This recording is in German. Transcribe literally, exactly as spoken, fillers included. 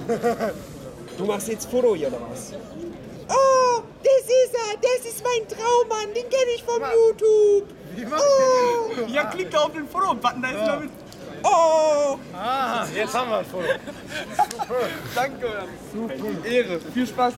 Du machst jetzt Foto hier oder was? Oh, das ist er. Das ist mein Traummann. Den kenne ich vom YouTube. Wie macht oh. Ja, klick da auf den Foto-Button. Da ist ja. Damit. Oh. Ah, jetzt haben wir ein Foto. Super. Danke. Super. Ehre. Viel Spaß.